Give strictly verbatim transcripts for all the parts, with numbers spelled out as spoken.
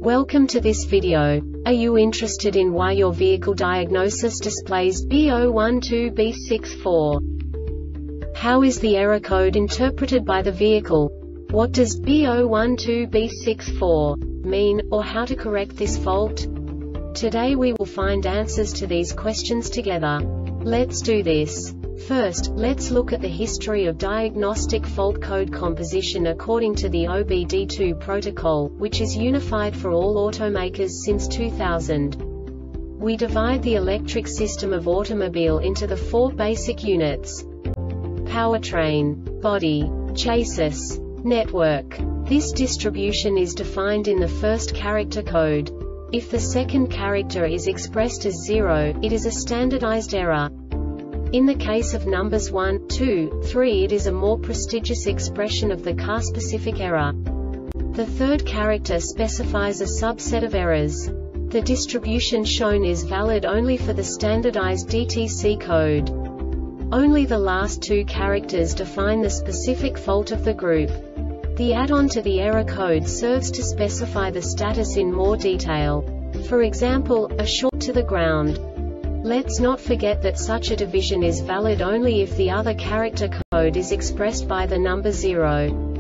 Welcome to this video. Are you interested in why your vehicle diagnosis displays B zero one two B six four? How is the error code interpreted by the vehicle? What does B zero one two B six four mean, or how to correct this fault? Today we will find answers to these questions together. Let's do this. First, let's look at the history of diagnostic fault code composition according to the O B D two protocol, which is unified for all automakers since two thousand. We divide the electric system of automobile into the four basic units: powertrain, body, chassis, network. This distribution is defined in the first character code. If the second character is expressed as zero, it is a standardized error. In the case of numbers one, two, three, it is a more prestigious expression of the car-specific error. The third character specifies a subset of errors. The distribution shown is valid only for the standardized D T C code. Only the last two characters define the specific fault of the group. The add-on to the error code serves to specify the status in more detail. For example, a short to the ground. Let's not forget that such a division is valid only if the other character code is expressed by the number zero.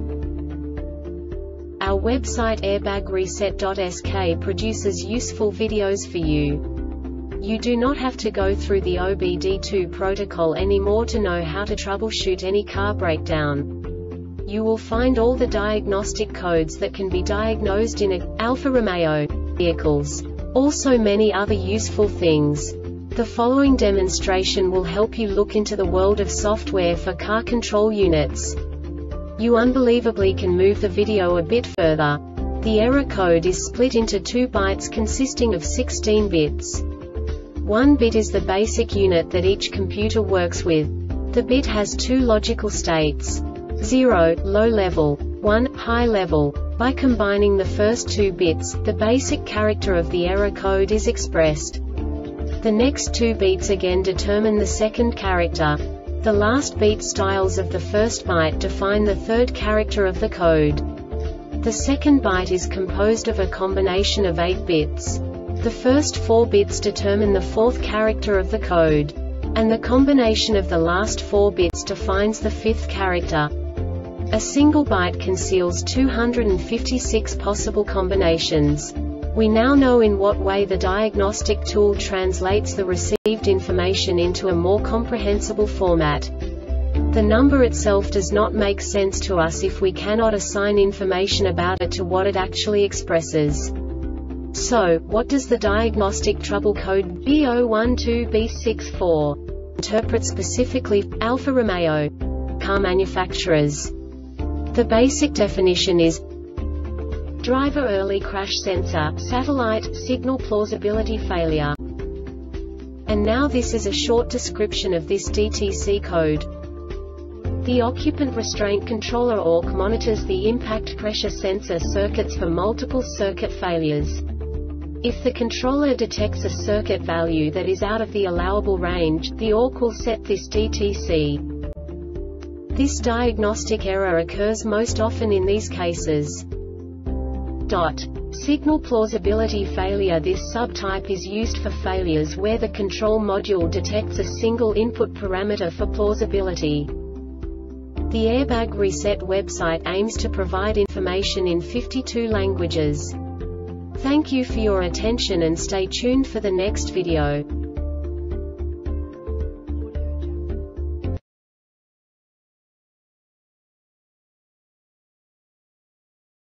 Our website airbag reset dot S K produces useful videos for you. You do not have to go through the O B D two protocol anymore to know how to troubleshoot any car breakdown. You will find all the diagnostic codes that can be diagnosed in a Alfa Romeo vehicles. Also many other useful things. The following demonstration will help you look into the world of software for car control units. You unbelievably can move the video a bit further. The error code is split into two bytes consisting of sixteen bits. One bit is the basic unit that each computer works with. The bit has two logical states: zero, low level, one, high level. By combining the first two bits, the basic character of the error code is expressed. The next two beats again determine the second character. The last beat styles of the first byte define the third character of the code. The second byte is composed of a combination of eight bits. The first four bits determine the fourth character of the code. And the combination of the last four bits defines the fifth character. A single byte conceals two hundred fifty-six possible combinations. We now know in what way the diagnostic tool translates the received information into a more comprehensible format. The number itself does not make sense to us if we cannot assign information about it to what it actually expresses. So, what does the diagnostic trouble code B zero one two B six four interpret specifically for Alfa Romeo car manufacturers? The basic definition is driver early crash sensor, satellite, signal plausibility failure. And now this is a short description of this D T C code. The occupant restraint controller O R C monitors the impact pressure sensor circuits for multiple circuit failures. If the controller detects a circuit value that is out of the allowable range, the O R C will set this D T C. This diagnostic error occurs most often in these cases. Dot. Signal plausibility failure. This subtype is used for failures where the control module detects a single input parameter for plausibility. The Airbag Reset website aims to provide information in fifty-two languages. Thank you for your attention and stay tuned for the next video.